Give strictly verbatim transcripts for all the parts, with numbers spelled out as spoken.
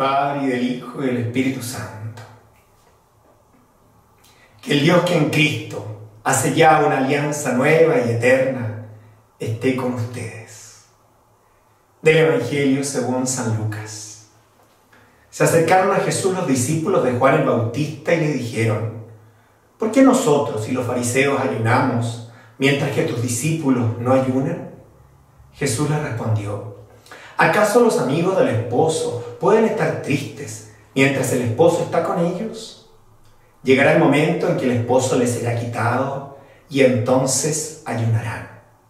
Padre, y del Hijo, y del Espíritu Santo. Que el Dios que en Cristo hace ya una alianza nueva y eterna esté con ustedes. Del Evangelio según San Lucas. Se acercaron a Jesús los discípulos de Juan el Bautista y le dijeron: ¿por qué nosotros y los fariseos ayunamos, mientras que tus discípulos no ayunan? Jesús les respondió: ¿acaso los amigos del esposo pueden estar tristes mientras el esposo está con ellos? Llegará el momento en que el esposo les será quitado y entonces ayunarán.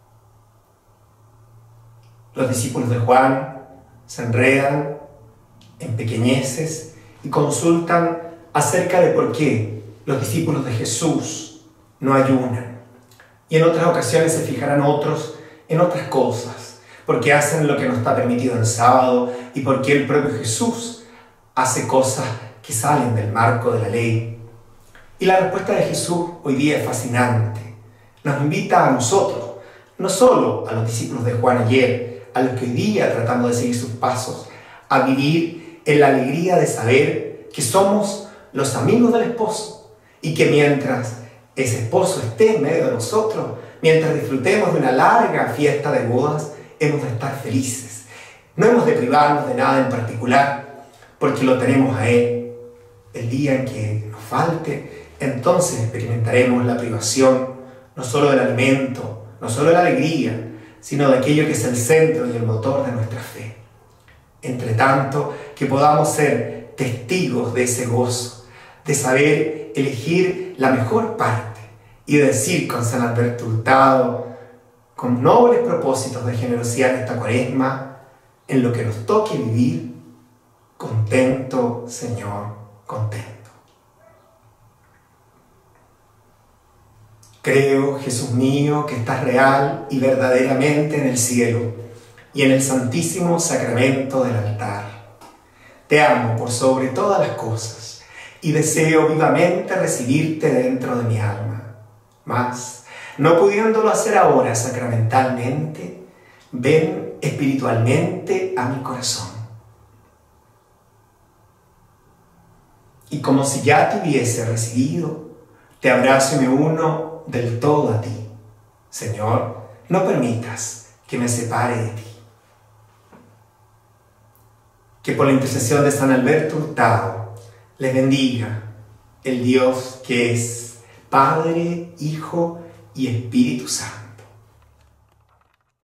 Los discípulos de Juan se enredan, empequeñeces y consultan acerca de por qué los discípulos de Jesús no ayunan. Y en otras ocasiones se fijarán otros en otras cosas, porque hacen lo que no está permitido en sábado y porque el propio Jesús hace cosas que salen del marco de la ley. Y la respuesta de Jesús hoy día es fascinante. Nos invita a nosotros, no solo a los discípulos de Juan ayer, a los que hoy día tratamos de seguir sus pasos, a vivir en la alegría de saber que somos los amigos del esposo y que mientras ese esposo esté en medio de nosotros, mientras disfrutemos de una larga fiesta de bodas, hemos de estar felices. No hemos de privarnos de nada en particular, porque lo tenemos a Él. El día en que nos falte, entonces experimentaremos la privación, no solo del alimento, no solo de la alegría, sino de aquello que es el centro y el motor de nuestra fe. Entre tanto, que podamos ser testigos de ese gozo, de saber elegir la mejor parte y decir con San Alberto Hurtado, con nobles propósitos de generosidad en esta Cuaresma: en lo que nos toque vivir, contento, Señor, contento. Creo, Jesús mío, que estás real y verdaderamente en el cielo y en el santísimo sacramento del altar. Te amo por sobre todas las cosas y deseo vivamente recibirte dentro de mi alma. Mas, no pudiéndolo hacer ahora sacramentalmente, ven espiritualmente a mi corazón. Y como si ya te hubiese recibido, te abrazo y me uno del todo a ti. Señor, no permitas que me separe de ti. Que por la intercesión de San Alberto Hurtado les bendiga el Dios que es Padre, Hijo y Espíritu Santo.